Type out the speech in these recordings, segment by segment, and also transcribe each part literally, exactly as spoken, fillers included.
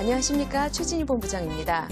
안녕하십니까. 최진희 본부장입니다.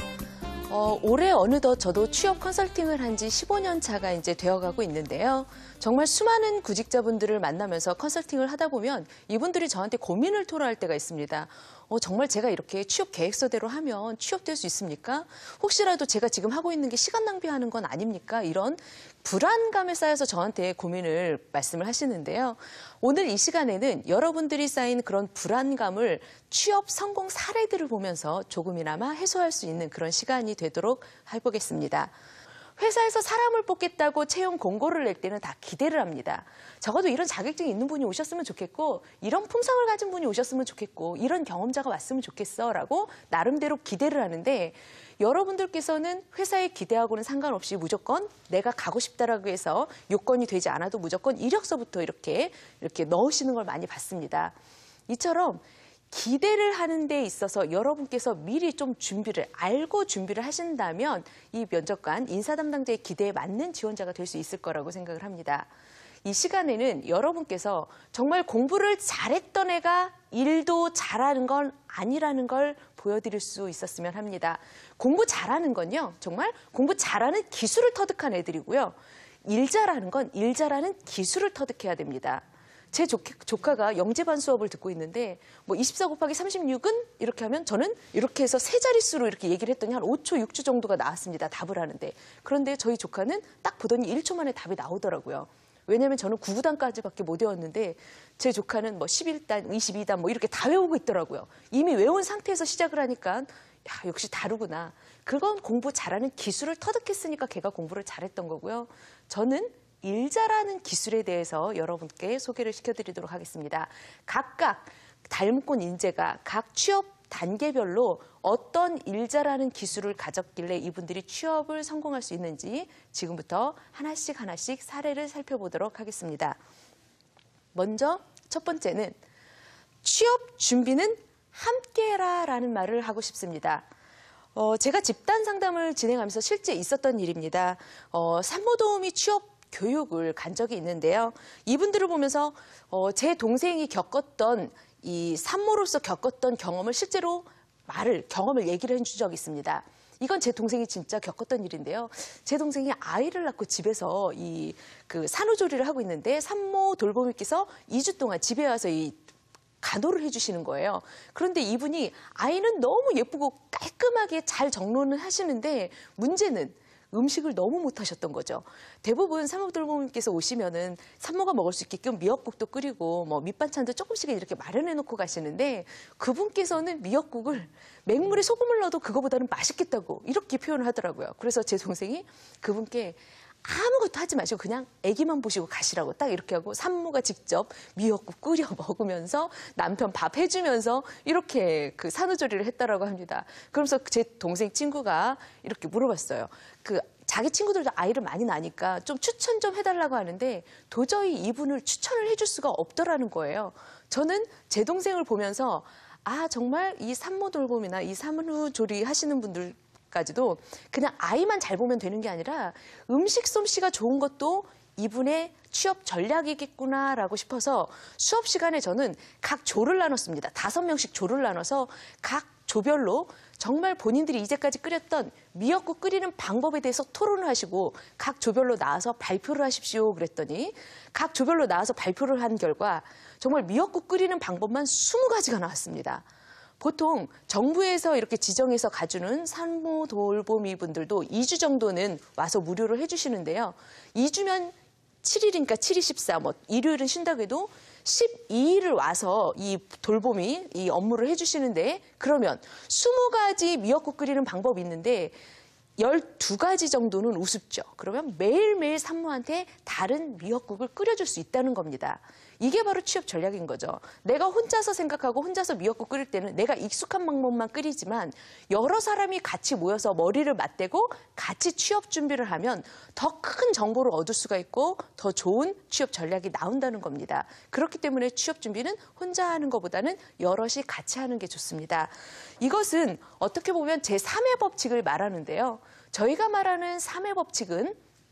어, 올해 어느덧 저도 취업 컨설팅을 한 지 십오 년 차가 이제 되어가고 있는데요. 정말 수많은 구직자분들을 만나면서 컨설팅을 하다 보면 이분들이 저한테 고민을 토로할 때가 있습니다. 어, 정말 제가 이렇게 취업 계획서대로 하면 취업될 수 있습니까? 혹시라도 제가 지금 하고 있는 게 시간 낭비하는 건 아닙니까? 이런 불안감에 쌓여서 저한테 고민을 말씀을 하시는데요. 오늘 이 시간에는 여러분들이 쌓인 그런 불안감을 취업 성공 사례들을 보면서 조금이나마 해소할 수 있는 그런 시간이 되도록 해보겠습니다. 회사에서 사람을 뽑겠다고 채용 공고를 낼 때는 다 기대를 합니다. 적어도 이런 자격증이 있는 분이 오셨으면 좋겠고, 이런 품성을 가진 분이 오셨으면 좋겠고, 이런 경험자가 왔으면 좋겠어 라고 나름대로 기대를 하는데, 여러분들께서는 회사에 기대하고는 상관없이 무조건 내가 가고 싶다라고 해서 요건이 되지 않아도 무조건 이력서부터 이렇게 이렇게 넣으시는 걸 많이 봤습니다. 이처럼 기대를 하는 데 있어서 여러분께서 미리 좀 준비를 알고 준비를 하신다면 이 면접관, 인사 담당자의 기대에 맞는 지원자가 될 수 있을 거라고 생각을 합니다. 이 시간에는 여러분께서 정말 공부를 잘했던 애가 일도 잘하는 건 아니라는 걸 보여드릴 수 있었으면 합니다. 공부 잘하는 건요, 정말 공부 잘하는 기술을 터득한 애들이고요. 일 잘하는 건 일 잘하는 기술을 터득해야 됩니다. 제 조카가 영재반 수업을 듣고 있는데 뭐 이십사 곱하기 삼십육은 이렇게 하면 저는 이렇게 해서 세 자릿수로 이렇게 얘기를 했더니 한 오 초, 육 초 정도가 나왔습니다. 답을 하는데. 그런데 저희 조카는 딱 보더니 일 초 만에 답이 나오더라고요. 왜냐하면 저는 구 구단까지밖에 못 외웠는데 제 조카는 뭐 십일 단, 이십이 단 뭐 이렇게 다 외우고 있더라고요. 이미 외운 상태에서 시작을 하니까 야, 역시 다르구나. 그건 공부 잘하는 기술을 터득했으니까 걔가 공부를 잘했던 거고요. 저는 일 잘하는 기술에 대해서 여러분께 소개를 시켜드리도록 하겠습니다. 각각 닮은 인재가 각 취업 단계별로 어떤 일 잘하는 기술을 가졌길래 이분들이 취업을 성공할 수 있는지 지금부터 하나씩 하나씩 사례를 살펴보도록 하겠습니다. 먼저 첫 번째는 취업 준비는 함께해라라는 말을 하고 싶습니다. 어, 제가 집단 상담을 진행하면서 실제 있었던 일입니다. 어, 산모도우미 취업 교육을 간 적이 있는데요. 이분들을 보면서 어, 제 동생이 겪었던 이 산모로서 겪었던 경험을 실제로 말을, 경험을 얘기를 해준 적이 있습니다. 이건 제 동생이 진짜 겪었던 일인데요. 제 동생이 아이를 낳고 집에서 이 그 산후조리를 하고 있는데 산모 돌보미께서 이 주 동안 집에 와서 이 간호를 해주시는 거예요. 그런데 이분이 아이는 너무 예쁘고 깔끔하게 잘 정론을 하시는데 문제는 음식을 너무 못하셨던 거죠. 대부분 산모돌보미께서 오시면은 산모가 먹을 수 있게끔 미역국도 끓이고 뭐 밑반찬도 조금씩 이렇게 마련해 놓고 가시는데 그분께서는 미역국을 맹물에 소금을 넣어도 그거보다는 맛있겠다고 이렇게 표현을 하더라고요. 그래서 제 동생이 그분께 아무것도 하지 마시고 그냥 아기만 보시고 가시라고 딱 이렇게 하고 산모가 직접 미역국 끓여 먹으면서 남편 밥 해주면서 이렇게 그 산후조리를 했다라고 합니다. 그러면서 제 동생 친구가 이렇게 물어봤어요. 그 자기 친구들도 아이를 많이 낳으니까 좀 추천 좀 해달라고 하는데 도저히 이분을 추천을 해줄 수가 없더라는 거예요. 저는 제 동생을 보면서 아 정말 이 산모돌봄이나 이 산후조리 하시는 분들 까지도 그냥 아이만 잘 보면 되는 게 아니라 음식 솜씨가 좋은 것도 이분의 취업 전략이겠구나라고 싶어서 수업 시간에 저는 각 조를 나눴습니다. 다섯 명씩 조를 나눠서 각 조별로 정말 본인들이 이제까지 끓였던 미역국 끓이는 방법에 대해서 토론을 하시고 각 조별로 나와서 발표를 하십시오 그랬더니 각 조별로 나와서 발표를 한 결과 정말 미역국 끓이는 방법만 스무 가지가 나왔습니다. 보통 정부에서 이렇게 지정해서 가주는 산모 돌보미 분들도 이 주 정도는 와서 무료로 해주시는데요. 이 주면 칠 일이니까 칠, 이, 십사, 뭐 일요일은 쉰다고 해도 십이 일을 와서 이 돌보미, 이 업무를 해주시는데 그러면 스무 가지 미역국 끓이는 방법이 있는데 열두 가지 정도는 우습죠. 그러면 매일매일 산모한테 다른 미역국을 끓여줄 수 있다는 겁니다. 이게 바로 취업 전략인 거죠. 내가 혼자서 생각하고 혼자서 미역국 끓일 때는 내가 익숙한 방법만 끓이지만 여러 사람이 같이 모여서 머리를 맞대고 같이 취업 준비를 하면 더 큰 정보를 얻을 수가 있고 더 좋은 취업 전략이 나온다는 겁니다. 그렇기 때문에 취업 준비는 혼자 하는 것보다는 여럿이 같이 하는 게 좋습니다. 이것은 어떻게 보면 제삼의 법칙을 말하는데요. 저희가 말하는 삼의 법칙은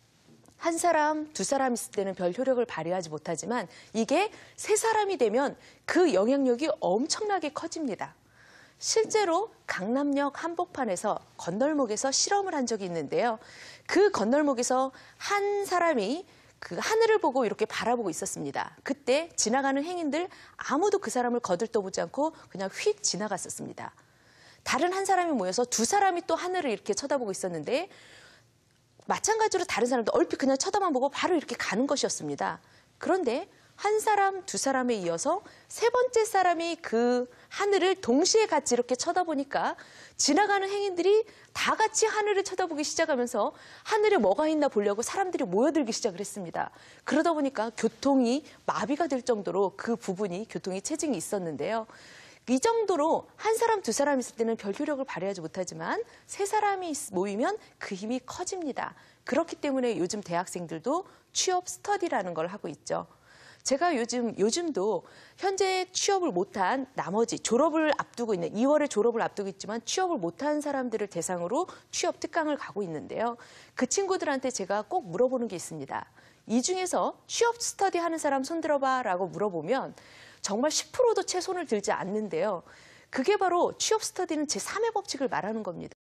한 사람, 두 사람 있을 때는 별 효력을 발휘하지 못하지만 이게 세 사람이 되면 그 영향력이 엄청나게 커집니다. 실제로 강남역 한복판에서 건널목에서 실험을 한 적이 있는데요. 그 건널목에서 한 사람이 그 하늘을 보고 이렇게 바라보고 있었습니다. 그때 지나가는 행인들 아무도 그 사람을 거들떠보지 않고 그냥 휙 지나갔었습니다. 다른 한 사람이 모여서 두 사람이 또 하늘을 이렇게 쳐다보고 있었는데 마찬가지로 다른 사람도 얼핏 그냥 쳐다만 보고 바로 이렇게 가는 것이었습니다. 그런데 한 사람, 두 사람에 이어서 세 번째 사람이 그 하늘을 동시에 같이 이렇게 쳐다보니까 지나가는 행인들이 다 같이 하늘을 쳐다보기 시작하면서 하늘에 뭐가 있나 보려고 사람들이 모여들기 시작을 했습니다. 그러다 보니까 교통이 마비가 될 정도로 그 부분이 교통이 체증이 있었는데요. 이 정도로 한 사람, 두 사람 있을 때는 별 효력을 발휘하지 못하지만 세 사람이 모이면 그 힘이 커집니다. 그렇기 때문에 요즘 대학생들도 취업 스터디라는 걸 하고 있죠. 제가 요즘, 요즘도 현재 취업을 못한 나머지 졸업을 앞두고 있는 이월에 졸업을 앞두고 있지만 취업을 못한 사람들을 대상으로 취업 특강을 가고 있는데요. 그 친구들한테 제가 꼭 물어보는 게 있습니다. 이 중에서 취업 스터디 하는 사람 손 들어봐 라고 물어보면 정말 십 퍼센트도 채 손을 들지 않는데요. 그게 바로 취업 스터디는 제삼의 법칙을 말하는 겁니다.